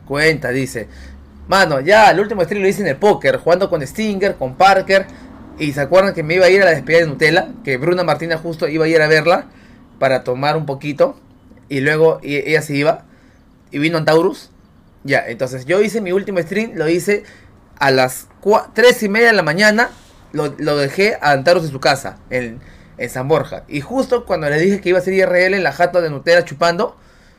Cuenta, dice. Mano, ya, el último stream lo hice en el póker, jugando con Stinger, con Parker. Y se acuerdan que me iba a ir a la despedida de Nutella, que Bruna Martina justo iba a ir a verla para tomar un poquito. Y luego ella se iba. Y vino Antaurus. Ya, entonces yo hice mi último stream, lo hice a las 3:30 de la mañana. Lo dejé a Antaurus en su casa, en San Borja. Y justo cuando le dije que iba a ser IRL en la jata de Nutella chupando,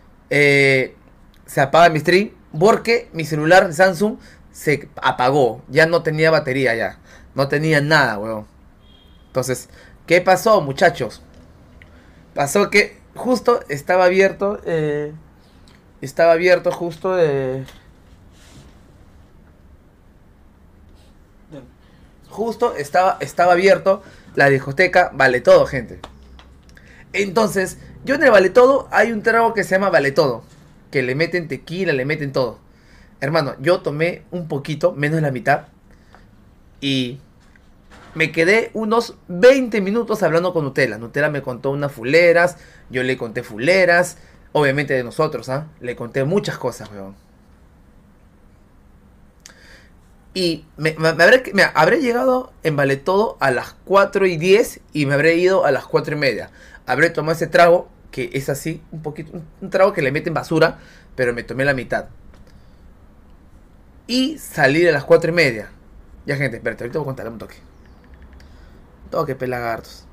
se apaga mi stream porque mi celular de Samsung se apagó. Ya no tenía batería ya. No tenía nada, weón. Entonces, ¿qué pasó, muchachos? Pasó que justo estaba abierto. Estaba abierto justo de. Justo estaba abierto la discoteca Vale Todo, gente. Entonces, yo en el Vale Todo hay un trago que se llama Vale Todo. Que le meten tequila, le meten todo. Hermano, yo tomé un poquito, menos de la mitad. Y me quedé unos 20 minutos hablando con Nutella. Nutella me contó unas fuleras, yo le conté fuleras, obviamente de nosotros, ¿ah? ¿Eh? Le conté muchas cosas, weón. Y habré llegado en Vale Todo a las 4:10 y me habré ido a las 4:30. Habré tomado ese trago, que es así, un poquito, un trago que le meten basura, pero me tomé la mitad. Y salí a las 4:30. Ya, gente, espérate, ahorita voy a contarle un toque. Toque, pelagartos.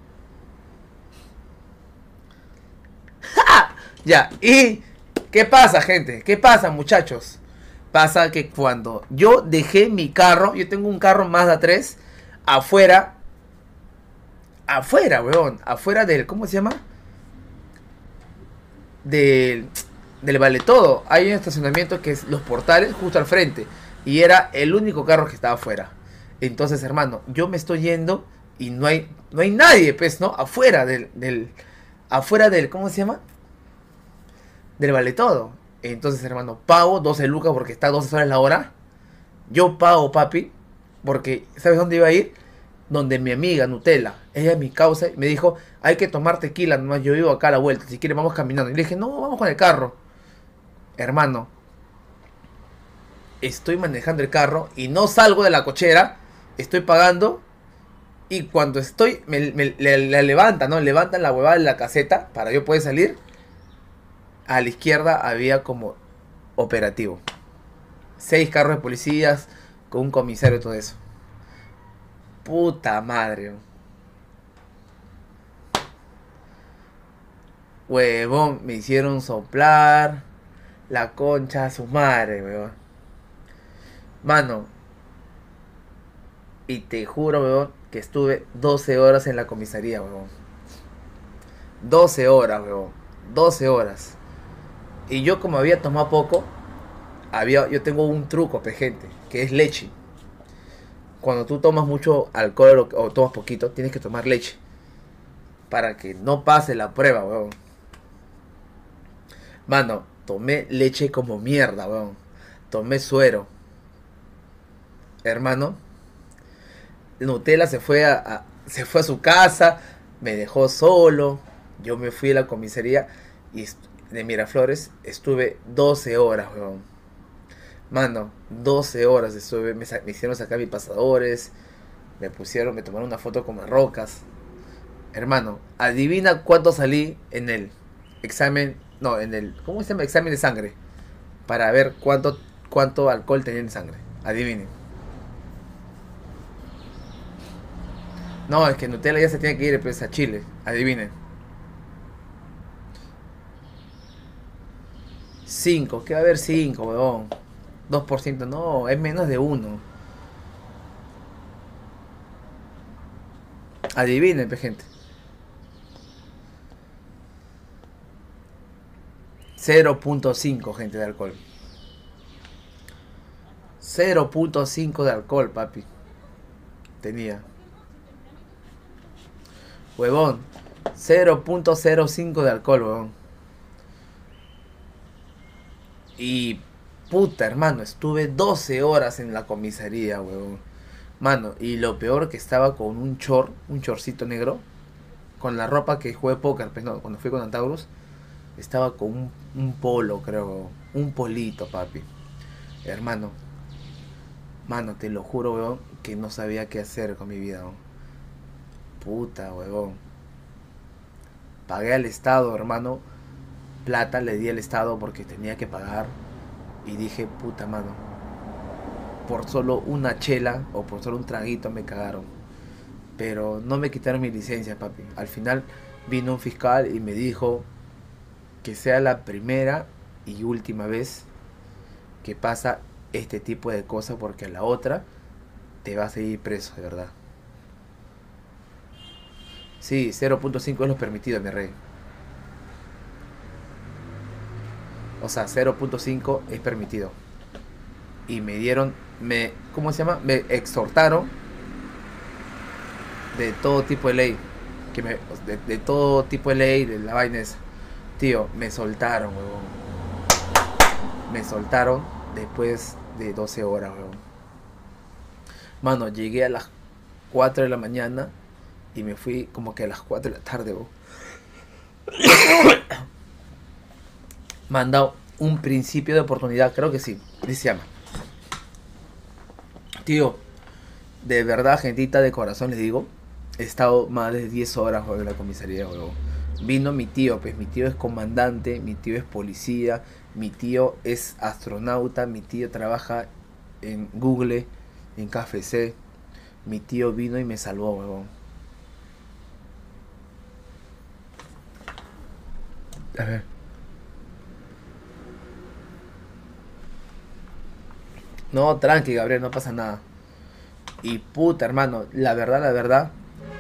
¡Ja! Ya, y ¿qué pasa, gente? ¿Qué pasa, muchachos? Pasa que cuando yo dejé mi carro, yo tengo un carro Mazda 3 afuera, weón, afuera del, ¿cómo se llama? Del, del Vale Todo. Hay un estacionamiento que es Los Portales, justo al frente, y era el único carro que estaba afuera. Entonces, hermano, yo me estoy yendo y no hay nadie, pues, ¿no? Afuera del, ¿cómo se llama? Del Vale Todo. Entonces, hermano, pago 12 lucas porque está 12 horas la hora. Yo pago, papi, porque ¿sabes dónde iba a ir? Donde mi amiga Nutella, ella es mi causa, me dijo, hay que tomar tequila, nomás yo vivo acá a la vuelta, si quieres vamos caminando. Y le dije, no, vamos con el carro. Hermano, estoy manejando el carro y no salgo de la cochera, estoy pagando. Y cuando estoy, la levanta, ¿no? Levantan la huevada de la caseta para yo poder salir. A la izquierda había como operativo. 6 carros de policías con un comisario y todo eso. Puta madre. Huevón, me hicieron soplar la concha a su madre, huevón. Mano, y te juro, huevón, que estuve 12 horas en la comisaría, huevón. 12 horas, huevón. 12 horas. Y yo como había tomado poco, yo tengo un truco, gente, que es leche. Cuando tú tomas mucho alcohol o tomas poquito, tienes que tomar leche. Para que no pase la prueba, weón. Mano, tomé leche como mierda, weón. Tomé suero. Hermano, Nutella se fue a su casa, me dejó solo. Yo me fui a la comisaría y de Miraflores estuve 12 horas, weón. Mano, 12 horas estuve, me hicieron sacar mis pasadores, me tomaron una foto con marrocas. Hermano, adivina cuánto salí en el examen, no, ¿cómo se llama? Examen de sangre. Para ver cuánto alcohol tenía en sangre. Adivinen. No, es que Nutella ya se tiene que ir pues, a Chile. Adivinen. 5, ¿qué va a haber 5, weón? 2%, no, es menos de 1. Adivinen, gente. 0.5, gente, de alcohol. 0.5 de alcohol, papi. Tenía. Huevón. 0.05 de alcohol, huevón. Y puta, hermano, estuve 12 horas en la comisaría, huevón. Mano, y lo peor que estaba con un chorcito negro. Con la ropa que jugué póker, pues no, cuando fui con Antaurus. Estaba con un polo, creo. Un polito, papi. Hermano, mano, te lo juro, weón, que no sabía qué hacer con mi vida, weón. Puta, weón. Pagué al Estado, hermano. Plata le di al Estado porque tenía que pagar. Y dije, puta, mano. Por solo una chela o por solo un traguito me cagaron. Pero no me quitaron mi licencia, papi. Al final vino un fiscal y me dijo que sea la primera y última vez que pasa este tipo de cosas, porque a la otra te vas a ir preso, de verdad. Sí, 0.5 es lo permitido, mi rey. O sea, 0.5 es permitido. Y me dieron, ¿cómo se llama? Me exhortaron de todo tipo de ley. De todo tipo de ley, de la vaina esa. Tío, me soltaron, huevón. Me soltaron después de 12 horas, huevón. Mano, llegué a las 4 de la mañana y me fui como que a las 4 de la tarde, huevón. Me han dado un principio de oportunidad, creo que sí, así se llama. Tío, de verdad, gentita de corazón les digo, he estado más de 10 horas en la comisaría, huevón. Vino mi tío, pues mi tío es comandante, mi tío es policía, mi tío es astronauta, mi tío trabaja en Google, en KFC. Mi tío vino y me salvó, huevón. A ver. No, tranqui, Gabriel, no pasa nada. Y puta, hermano, la verdad,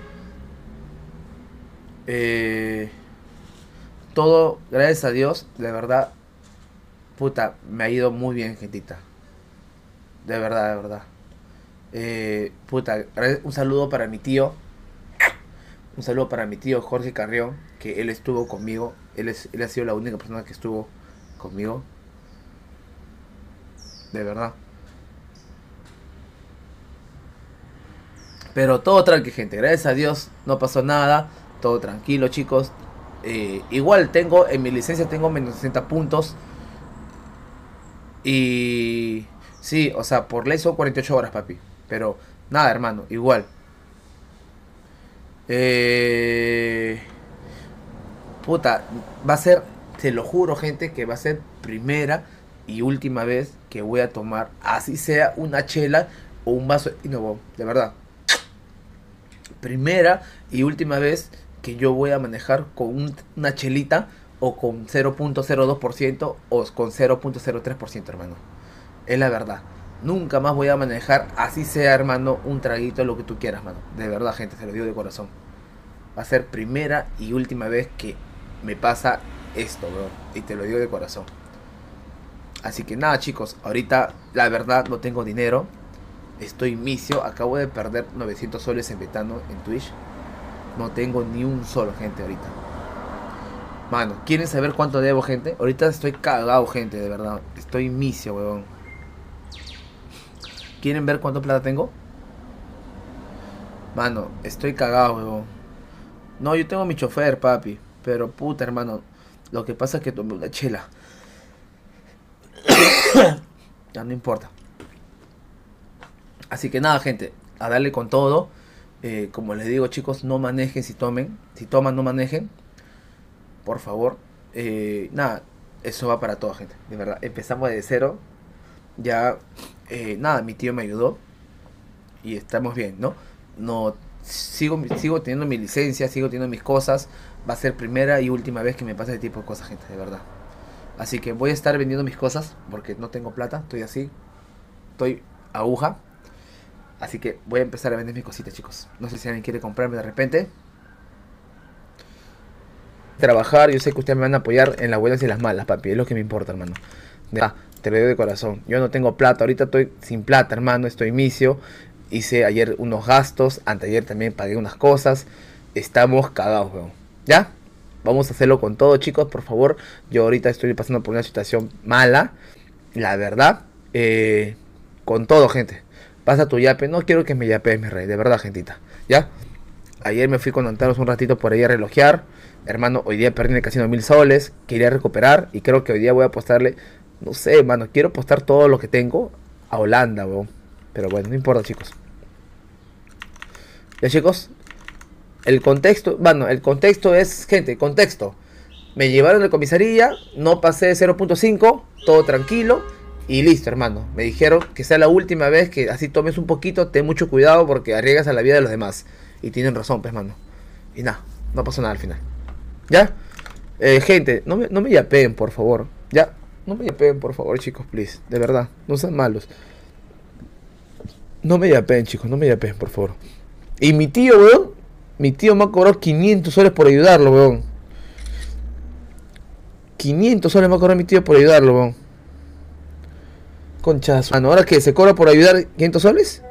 eh, todo, gracias a Dios, de verdad, puta, me ha ido muy bien, gentita. De verdad, de verdad. Puta, un saludo para mi tío. Un saludo para mi tío Jorge Carrión, que él estuvo conmigo. Él ha sido la única persona que estuvo conmigo. De verdad. Pero todo tranqui, gente. Gracias a Dios no pasó nada. Todo tranquilo, chicos. Igual tengo, en mi licencia tengo menos 60 puntos. Y... Sí, o sea, por ley son 48 horas, papi. Pero nada, hermano, igual. Eh... Puta, va a ser, te lo juro, gente, que va a ser primera y última vez que voy a tomar, así sea una chela o un vaso de vino, de verdad. Primera y última vez que yo voy a manejar con una chelita o con 0.02% o con 0.03%, hermano. Es la verdad. Nunca más voy a manejar, así sea, hermano, un traguito, lo que tú quieras, mano. De verdad, gente, se lo digo de corazón. Va a ser primera y última vez que me pasa esto, bro. Y te lo digo de corazón. Así que nada, chicos, ahorita la verdad no tengo dinero. Estoy misio, acabo de perder 900 soles en Betano, en Twitch. No tengo ni un solo, gente, ahorita. Mano, ¿quieren saber cuánto debo, gente? Ahorita estoy cagado, gente, de verdad. Estoy misio, weón. ¿Quieren ver cuánto plata tengo? Mano, estoy cagado, weón. No, yo tengo mi chofer, papi. Pero puta, hermano, lo que pasa es que tomé una chela. Ya no importa. Así que nada, gente, a darle con todo. Como les digo, chicos, no manejen si tomen. Si toman, no manejen. Por favor. Nada, eso va para toda, gente. De verdad, empezamos de cero. Ya, nada, mi tío me ayudó. Y estamos bien, ¿no? No, sigo teniendo mi licencia, sigo teniendo mis cosas. Va a ser primera y última vez que me pasa ese tipo de cosas, gente, de verdad. Así que voy a estar vendiendo mis cosas porque no tengo plata, estoy así. Estoy aguja. Así que voy a empezar a vender mis cositas, chicos. No sé si alguien quiere comprarme de repente. Trabajar, yo sé que ustedes me van a apoyar en las buenas y las malas, papi. Es lo que me importa, hermano. Te lo digo de corazón. Yo no tengo plata, ahorita estoy sin plata, hermano. Estoy misio. Hice ayer unos gastos, anteayer también pagué unas cosas. Estamos cagados, weón. ¿Ya? Vamos a hacerlo con todo, chicos, por favor. Yo ahorita estoy pasando por una situación mala. La verdad. Con todo, gente. Pasa tu yape. No quiero que me yapees, mi rey. De verdad, gentita. ¿Ya? Ayer me fui con Antaros un ratito por ahí a relojear. Hermano, hoy día perdí en el casino 1000 soles. Quería recuperar. Y creo que hoy día voy a apostarle No sé, mano, quiero apostar todo lo que tengo a Holanda, weón. Pero bueno, no importa, chicos. Ya, chicos. El contexto, bueno, el contexto es, gente, contexto. Me llevaron de comisaría, no pasé de 0.5, todo tranquilo y listo, hermano. Me dijeron que sea la última vez que así tomes un poquito, ten mucho cuidado porque arriesgas a la vida de los demás. Y tienen razón, pues, mano. Y nada, no pasó nada al final. ¿Ya? Gente, no me yapeen, por favor. ¿Ya? No me yapeen, por favor, chicos, please. De verdad, no sean malos. No me yapeen, chicos, no me yapeen, por favor. Y mi tío, weón, mi tío me ha cobrado 500 soles por ayudarlo, weón. 500 soles me ha cobrado mi tío por ayudarlo, weón. Conchas. Ahora que se cobra por ayudar 500 soles.